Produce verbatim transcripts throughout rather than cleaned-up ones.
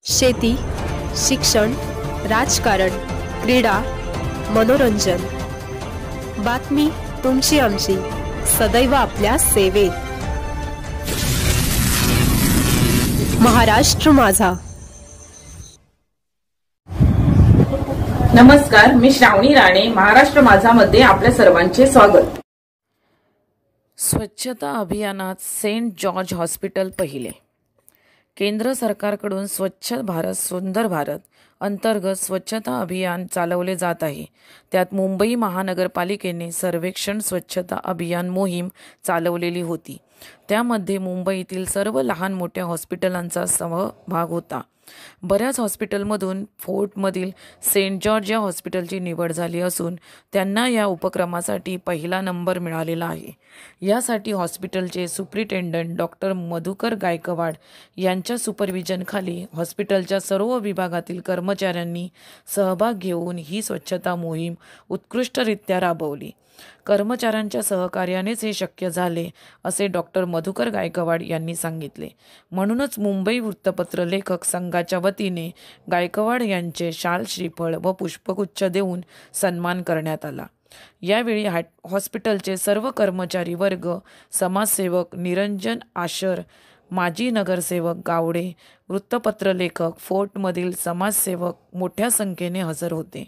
शेती, शिक्षण, राजकारण, क्रीडा, मनोरंजन. बातमी तुमची आमची, सदैव आपल्या सेवेत. महाराष्ट्र माझा. नमस्कार, मी श्रावणी राणे. महाराष्ट्र माझा मध्ये आपल्या सर्वांचे स्वागत. स्वच्छता अभियानात सेंट जॉर्ज हॉस्पिटल पहिले. केंद्र सरकारकडून स्वच्छ भारत सुंदर भारत अंतर्गत स्वच्छता अभियान चालवले जात आहे. त्यात मुंबई महानगरपालिकेने सर्वेक्षण स्वच्छता अभियान मोहीम चालवलेली होती. त्यामध्ये मुंबईतील सर्व लहान मोठ्या हॉस्पिटलांचा सहभाग होता. बऱ्याच हॉस्पिटलमधून फोर्टमधील सेंट जॉर्ज या हॉस्पिटलची निवड झाली असून त्यांना या उपक्रमासाठी पहिला नंबर मिळालेला आहे. यासाठी हॉस्पिटलचे सुप्रिटेंडंट डॉक्टर मधुकर गायकवाड यांच्या सुपरविजनखाली हॉस्पिटलच्या सर्व विभागातील कर्मचाऱ्यांनी सहभाग घेऊन ही स्वच्छता मोहीम उत्कृष्टरित्या राबवली. कर्मचाऱ्यांच्या सहकार्यानेच हे शक्य झाले असे डॉक्टर मधुकर गायकवाड यांनी सांगितले. म्हणूनच मुंबई वृत्तपत्र लेखक संघाच्या वतीने गायकवाड यांचे शाल, श्रीफळ व पुष्पगुच्छ देऊन सन्मान करण्यात आला. यावेळी हॉस्पिटलचे सर्व कर्मचारी वर्ग, समाजसेवक निरंजन आशर, माजी नगरसेवक गावडे, वृत्तपत्र लेखक, फोर्टमधील समाजसेवक मोठ्या संख्येने हजर होते.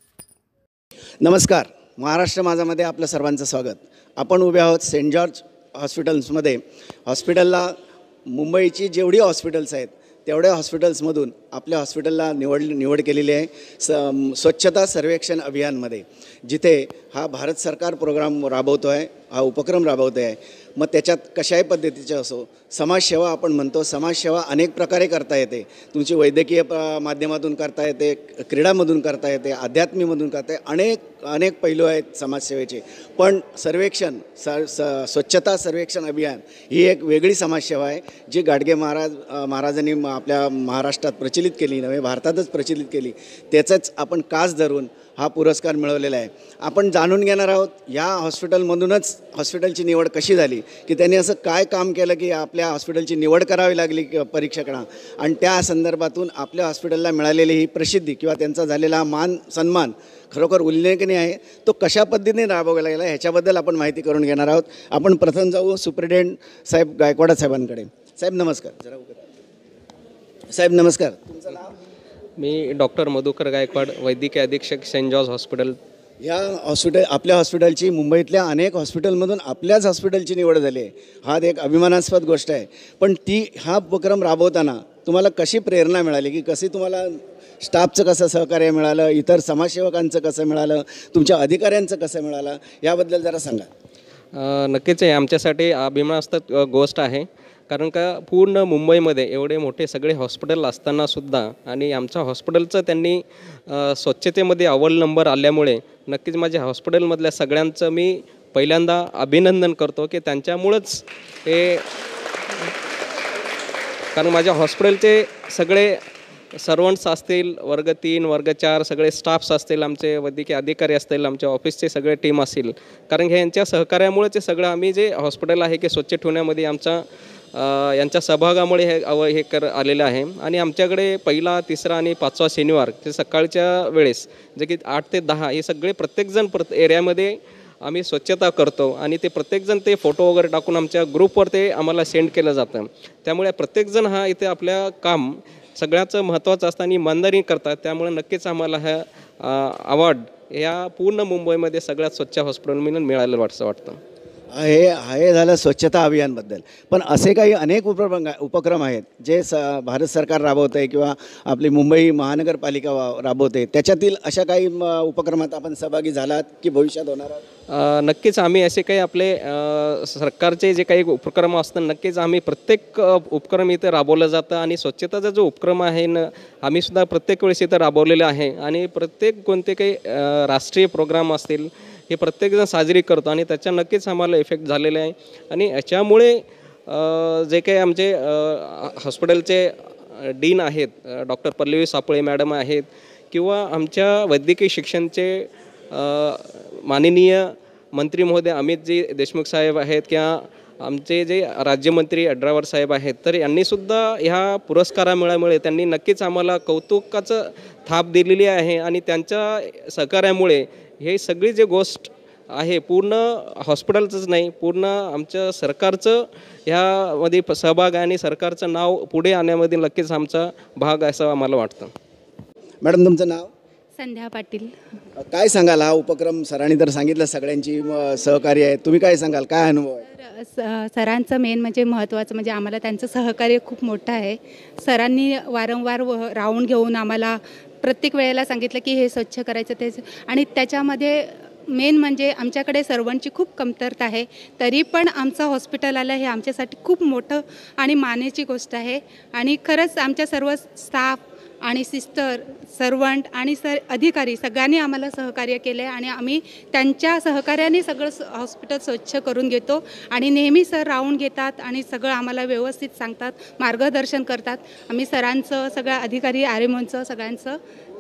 नमस्कार, महाराष्ट्र माझामध्ये आपलं सर्वांचं स्वागत. आपण उभे आहोत सेंट जॉर्ज हॉस्पिटल्समध्ये. हॉस्पिटलला मुंबईची जेवढी हॉस्पिटल्स आहेत तेवढ्या हॉस्पिटल्समधून आपल्या हॉस्पिटलला निवड निवड केलेली आहे स स्वच्छता सर्वेक्षण अभियानमध्ये, जिथे हा भारत सरकार प्रोग्राम राबवतो आहे, हा उपक्रम राबवतो आहे. मग त्याच्यात कशाही पद्धतीचे असो, समाजसेवा आपण म्हणतो, समाजसेवा अनेक प्रकारे करता येते. तुमची वैद्यकीय प माध्यमातून करता येते, क्रीडामधून करता येते, अध्यात्मीमधून करता येते. अनेक अनेक पैलू आहेत समाजसेवेचे. पण सर्वेक्षण स स स्वच्छता सर्वेक्षण अभियान ही एक वेगळी समाजसेवा आहे, जी गाडगे महाराज महाराजांनी आपल्या महाराष्ट्रात प्रचलित केली, नव्हे भारतातच प्रचलित केली. त्याचंच आपण कास धरून हा पुरस्कार मिळवलेला आहे. आपण जाणून घेणार आहोत या हॉस्पिटलमधूनच हॉस्पिटलची निवड कशी झाली, की त्यांनी असं काय काम केलं की आपल्या हॉस्पिटलची निवड करावी लागली परीक्षकांना, आणि त्या संदर्भातून आपल्या हॉस्पिटलला मिळालेली ही प्रसिद्धी किंवा त्यांचा झालेला मान सन्मान खरोखर उल्लेखनीय आहे. तो कशा पद्धतीने राबवला गेला ह्याच्याबद्दल आपण माहिती करून घेणार आहोत. आपण प्रथम जाऊ सुप्रिटेंडंट साहेब गायकवाड साहेबांकडे. साहेब नमस्कार. जरा साहेब नमस्कार. तुमचं नाव? मी डॉक्टर मधुकर गायकवाड, वैद्यकीय अधीक्षक सेंट जॉर्ज हॉस्पिटल. या हॉस्पिटल आपल्या हॉस्पिटलची मुंबईतल्या अनेक हॉस्पिटलमधून आपल्याच हॉस्पिटलची निवड झाली आहे. हा एक अभिमानास्पद गोष्ट आहे. पण ती हा उपक्रम राबवताना तुम्हाला कशी प्रेरणा मिळाली, की कशी तुम्हाला स्टाफचं कसं सहकार्य मिळालं, इतर समाजसेवकांचं कसं मिळालं, तुमच्या अधिकाऱ्यांचं कसं मिळालं, याबद्दल जरा सांगा. नक्कीच आहे, आमच्यासाठी अभिमानास्पद गोष्ट आहे. कारण का पूर्ण मुंबईमध्ये एवढे मोठे सगळे हॉस्पिटल असतानासुद्धा आणि आमच्या हॉस्पिटलचं त्यांनी स्वच्छतेमध्ये अव्वल नंबर आल्यामुळे नक्कीच माझ्या हॉस्पिटलमधल्या सगळ्यांचं मी पहिल्यांदा अभिनंदन करतो, की त्यांच्यामुळंच हे, कारण माझ्या हॉस्पिटलचे सगळे सर्वंट्स असतील, वर्ग तीन वर्ग चार सगळे स्टाफ्स असतील, आमचे वैद्यकीय अधिकारी असतील, आमच्या ऑफिसचे सगळे टीम असतील, कारण हे यांच्या सहकार्यामुळेच हे सगळं आम्ही जे हॉस्पिटल आहे की स्वच्छ ठेवण्यामध्ये आमचा यांच्या सहभागामुळे हे अव हे कर आलेलं आहे. आणि आमच्याकडे पहिला, तिसरा आणि पाचवा शनिवार ते सकाळच्या वेळेस जे की आठ ते दहा हे सगळे प्रत्येकजण प्रत एरियामध्ये आम्ही स्वच्छता करतो आणि ते प्रत्येकजण ते फोटो वगैरे टाकून आमच्या ग्रुपवर ते आम्हाला सेंड केलं जातं. त्यामुळे प्रत्येकजण हा इथे आपल्या काम सगळ्याचं महत्त्वाचं असतं आणि इमानदारी करतात. त्यामुळे नक्कीच आम्हाला हा अवॉर्ड या पूर्ण मुंबईमध्ये सगळ्यात स्वच्छ हॉस्पिटल म्हणून मिळालं वाटतं वाटतं हे हे झालं स्वच्छता अभियानबद्दल. पण असे काही अनेक उपक्रम उपक्रम आहेत जे स भारत सरकार राबवतं आहे किंवा आपली मुंबई महानगरपालिका राबवते. त्याच्यातील अशा काही उपक्रमात आपण सहभागी झालात की भविष्यात होणार आहात? नक्कीच आम्ही असे काही आपले सरकारचे जे काही उपक्रम असतात, नक्कीच आम्ही प्रत्येक उपक्रम इथं राबवलं जातं. आणि स्वच्छताचा जो उपक्रम आहे न आम्ही सुद्धा प्रत्येक वेळेस इथं राबवलेलं आहे. आणि प्रत्येक कोणते काही राष्ट्रीय प्रोग्राम असतील हे प्रत्येकजण साजरी करतो आणि त्याच्या नक्कीच आम्हाला इफेक्ट झालेले आहे. आणि याच्यामुळे जे काही आमचे हॉस्पिटलचे डीन आहेत, डॉक्टर पल्लवी सापळे मॅडम आहेत, किंवा आमच्या वैद्यकीय शिक्षणचे माननीय मंत्री महोदय अमितजी देशमुख साहेब आहेत, किंवा आमचे जे राज्यमंत्री अड्रावर साहेब आहेत, तर यांनीसुद्धा ह्या पुरस्कारामुळे त्यांनी नक्कीच आम्हाला कौतुकाचं थाप दिलेली आहे आणि त्यांच्या सहकार्यामुळे हे सगळी जी गोष्ट आहे पूर्ण हॉस्पिटलचंच नाही, पूर्ण आमच्या सरकारचं ह्यामध्ये सहभाग आहे आणि सरकारचं नाव पुढे आणण्यामध्ये नक्कीच आमचा भाग असं आम्हाला वाटतं. मॅडम तुमचं नाव? संध्या पाटील. काय सांगाल, हा उपक्रम सरांनी तर सांगितलं सगळ्यांची म, सहकार्य आहे, तुम्ही काय सांगाल, काय अनुभव आहे? तर स सरांचं मेन म्हणजे महत्त्वाचं म्हणजे आम्हाला त्यांचं सहकार्य खूप मोठं आहे. सरांनी वारंवार व राऊंड घेऊन आम्हाला प्रत्येक वेळेला सांगितलं की हे स्वच्छ करायचं तेच, आणि त्याच्यामध्ये मेन म्हणजे आमच्याकडे सर्वांची खूप कमतरता आहे, तरी पण आमचं हॉस्पिटल आलं हे आमच्यासाठी खूप मोठं आणि मानेची गोष्ट आहे. आणि खरंच आमच्या सर्व स्टाफ आणि सिस्टर सर्वंट आणि सर अधिकारी सगळ्यांनी आम्हाला सहकार्य केले आणि आम्ही त्यांच्या सहकार्याने सगळं हॉस्पिटल स्वच्छ करून घेतो. आणि नेहमी सर राऊंड घेतात आणि सगळं आम्हाला व्यवस्थित सांगतात, मार्गदर्शन करतात. आम्ही सरांचं, सगळ्या अधिकारी आर एम ओंचं सगळ्यांचं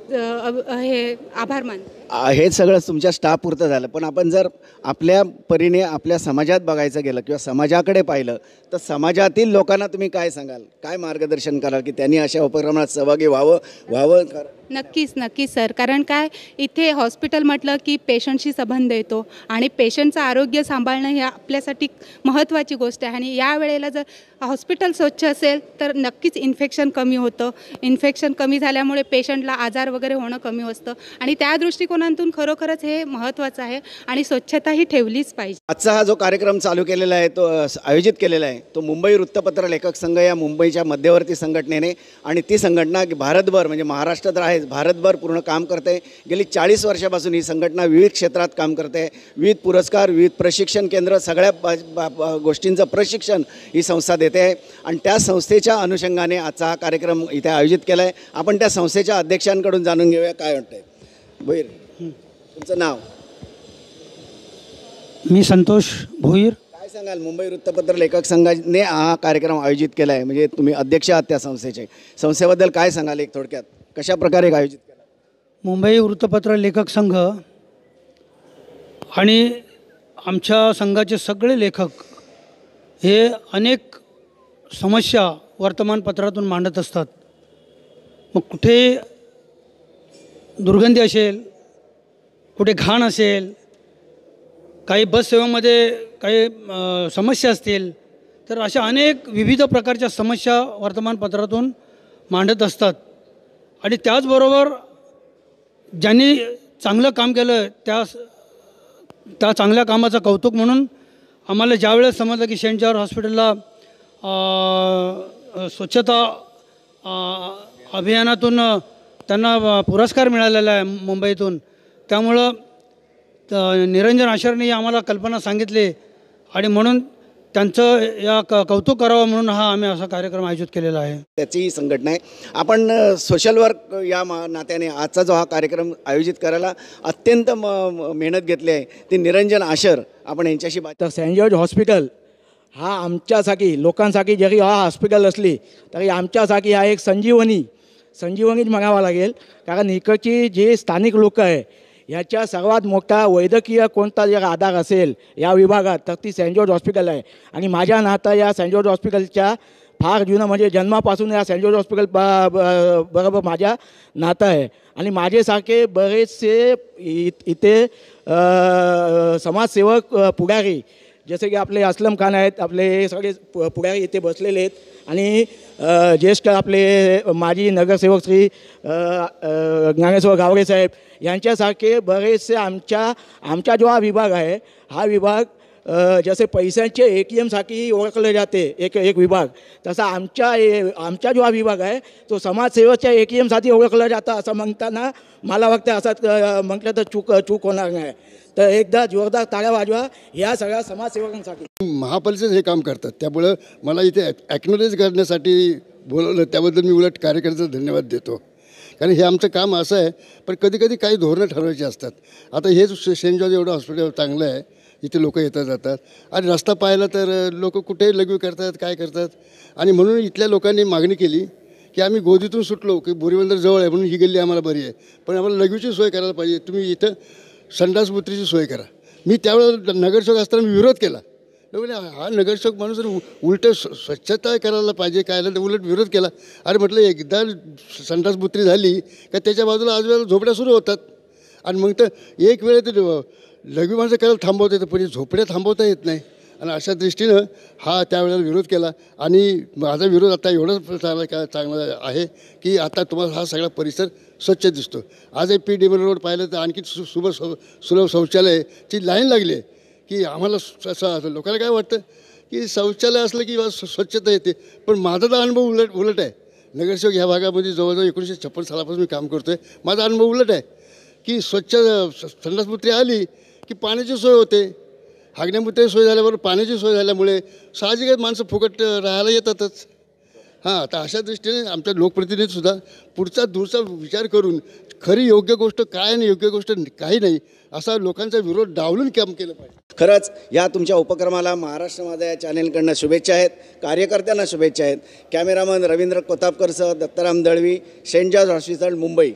हे आभार मान. हे सगळं तुमच्या स्टाफ पुरतं झालं, पण आपण जर आपल्या परीने आपल्या समाजात बघायचं गेलं किंवा समाजाकडे पाहिलं तर समाजातील लोकांना तुम्ही काय सांगाल, काय मार्गदर्शन कराल की त्यांनी अशा उपक्रमात सहभागी व्हावं व्हावं नक्कीच नक्कीच सर, कारण काय इथे हॉस्पिटल म्हटलं की पेशंटशी संबंध येतो आणि पेशंटचं आरोग्य सांभाळणं हे आपल्यासाठी महत्त्वाची गोष्ट आहे. आणि या वेळेला जर हॉस्पिटल स्वच्छ असेल तर नक्कीच इन्फेक्शन कमी होतं. इन्फेक्शन कमी झाल्यामुळे पेशंटला आजार वगैरे होणं कमी असतं आणि त्या दृष्टिकोनातून खरोखरच हे महत्त्वाचं आहे आणि स्वच्छता ही ठेवलीच पाहिजे. आजचा हा जो कार्यक्रम चालू केलेला आहे, तो आयोजित केलेला आहे, तो मुंबई वृत्तपत्र लेखक संघ या मुंबईच्या मध्यवर्ती संघटनेने, आणि ती संघटना भारतभर म्हणजे महाराष्ट्र तर आहे, भारतभर पूर्ण काम करते. गेली चाळीस वर्षापासून ही संघटना विविध क्षेत्रात काम करते. विविध पुरस्कार, विविध प्रशिक्षण केंद्र, सगळ्या गोष्टींचं प्रशिक्षण ही संस्था देते आहे आणि त्या संस्थेच्या अनुषंगाने आजचा हा कार्यक्रम इथे आयोजित केला आहे. आपण त्या संस्थेच्या अध्यक्षांकडून जाणून घेऊया काय वाटतंय. भोईर, तुमचं नाव? मी संतोष भोईर. काय सांगाल, मुंबई वृत्तपत्र लेखक संघाने हा कार्यक्रम आयोजित केला आहे, म्हणजे तुम्ही अध्यक्ष आहात त्या संस्थेचे, संस्थेबद्दल काय सांगाल एक थोडक्यात, कशा प्रकारे आयोजित केला? मुंबई वृत्तपत्र लेखक संघ आणि आमच्या संघाचे सगळे लेखक हे अनेक समस्या वर्तमानपत्रातून मांडत असतात. मग कुठे दुर्गंधी असेल, कुठे घाण असेल, काही बस सेवेमध्ये काही समस्या असतील, तर अशा अनेक विविध प्रकारच्या समस्या वर्तमानपत्रातून मांडत असतात. आणि त्याचबरोबर ज्यांनी चांगलं काम केलं त्या त्या चांगल्या कामाचं कौतुक म्हणून आम्हाला ज्यावेळेस समजलं की सेंट जॉर्ज हॉस्पिटलला स्वच्छता अभियानातून त्यांना पुरस्कार मिळालेला आहे मुंबईतून, त्यामुळं निरंजन आशरने आम्हाला कल्पना सांगितली आणि म्हणून त्यांचं या क कौतुक करावं म्हणून हा आम्ही असा कार्यक्रम आयोजित केलेला आहे. त्याची संघटना आहे. आपण सोशल वर्क या नात्याने आजचा जो हा कार्यक्रम आयोजित करायला अत्यंत म मेहनत घेतली आहे ती निरंजन आशर, आपण यांच्याशी बात. तर सेंट जॉर्ज हॉस्पिटल हा आमच्यासाठी लोकांसाठी जरी हा हॉस्पिटल असली तरी आमच्यासाठी हा एक संजीवनी संजीवनीच म्हणावा लागेल. कारण इकडची जे स्थानिक लोक आहे ह्याच्या सर्वात मोठा वैद्यकीय कोणता जर आधार असेल या विभागात तर ती सेंट जॉर्ज हॉस्पिटल आहे. आणि माझ्या नातं या सेंट जॉर्ज हॉस्पिटलच्या फार जुनं म्हणजे जन्मापासून या सेंट जॉर्ज हॉस्पिटल ब बरोबर माझ्या नातं आहे. आणि माझ्यासारखे बरेचसे इथे समाजसेवक पुढारी जसे की आपले असलम खान आहेत, आपले सगळे पुढारी इथे बसलेले आहेत. आणि ज्येष्ठ आपले माजी नगरसेवक श्री ज्ञानेश्वर गावरे साहेब यांच्यासारखे बरेचसे आमच्या आमचा जो हा विभाग आहे हा विभाग जसे पैशांचे ए टी एमसाठी ओळखले जाते एक एक विभाग, तसा आमच्या आमचा जो हा विभाग आहे तो समाजसेवेच्या ए टी एमसाठी ओळखला जातं असं म्हणताना मला वाटतं असं म्हटलं तर चूक चूक होणार नाही. तर एकदा जोरदार टाळ्या वाजवा या सगळ्या समाजसेवकांसाठी. महापालिकेचे हे काम करतात त्यामुळं मला इथे ॲक्नॉलेज करण्यासाठी बोलवलं, त्याबद्दल मी उलट कार्यकर्त्याचा धन्यवाद देतो. कारण हे आमचं काम असं आहे, पण कधी कधी काही धोरणं ठरवायची असतात. आता हेच सेंट जॉर्ज एवढं हॉस्पिटल चांगलं आहे, इथे लोक येतात जातात आणि रस्ता पाहिला तर लोक कुठेही लघवी करतात काय करतात. आणि म्हणून इथल्या लोकांनी मागणी केली की आम्ही गोदीतून सुटलो की बोरीबंदर जवळ आहे म्हणून ही गल्ली आम्हाला बरी आहे, पण आम्हाला लघवीची सोय करायला पाहिजे, तुम्ही इथं संडास बुत्रीची सोय करा. मी त्यावेळेला नगरसेवक असताना मी विरोध केला, हा नगरसेवक माणूस उलट स्वच्छता करायला पाहिजे काय तर उलट विरोध केला. अरे म्हटलं एकदा संडासबुत्री झाली का त्याच्या बाजूला आजूबाजूला झोपड्या सुरू होतात आणि मग तर एक वेळ तर लघवी माणसं करायला थांबवता येतं पण झोपड्या थांबवता येत नाही. आणि अशा दृष्टीनं हा त्यावेळेला विरोध केला आणि माझा विरोध आता एवढंच चांगला का चांगला आहे की आता तुम्हाला हा सगळा परिसर स्वच्छ दिसतो. आज पी डी रोड पाहिलं तर आणखी सु सुलभ सुलभ शौचालयाची लाईन लागली आहे की आम्हाला असं लोकांना काय वाटतं की शौचालय असलं की स्वच्छता येते, पण माझा तर अनुभव उलट उलट आहे. नगरसेवक ह्या भागामध्ये जवळजवळ एकोणीसशे छप्पन सालापासून मी काम करतो आहे. माझा अनुभव उलट आहे की स्वच्छ संडासपुत्री आली की पाण्याची सोय होते, हागण्यामुळे सोय झाल्याबरोबर पाण्याची सोय झाल्यामुळे साहजिकच माणसं फुकट राहायला येतातच. हां, तर अशा दृष्टीने आमच्या लोकप्रतिनिधीसुद्धा पुढचा दूरचा विचार करून खरी योग्य गोष्ट काय आणि योग्य गोष्ट काही नाही असा लोकांचा विरोध डावलून काम केलं पाहिजे. खरंच या तुमच्या उपक्रमाला महाराष्ट्र माझा या चॅनेलकडनं शुभेच्छा आहेत, कार्यकर्त्यांना शुभेच्छा आहेत. कॅमेरामन रवींद्र कोतापकरसह Dattaram Dalvi, Saint George hospital, Mumbai.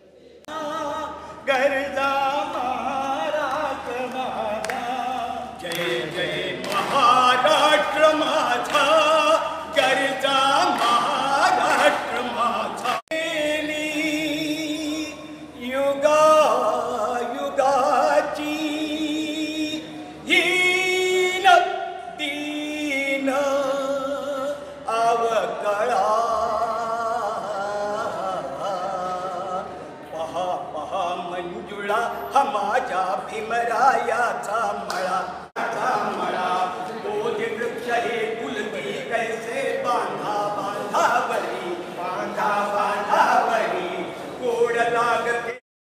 हा माझ्या भीमरायाचा मळा मळा बोधी वृक्ष हे कुलती कैसे बांधा बांधावरी बांधा बांधावरी गोड लागते.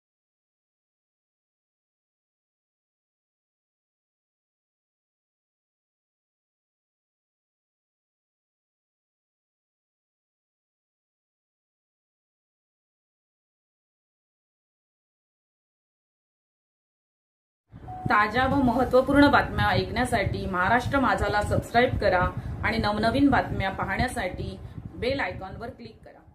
ताज्या व महत्त्वपूर्ण बातम्या ऐकण्यासाठी महाराष्ट्र माझाला सबस्क्राईब करा आणि नवनवीन बातम्या पाहण्यासाठी बेल आयकॉनवर क्लिक करा.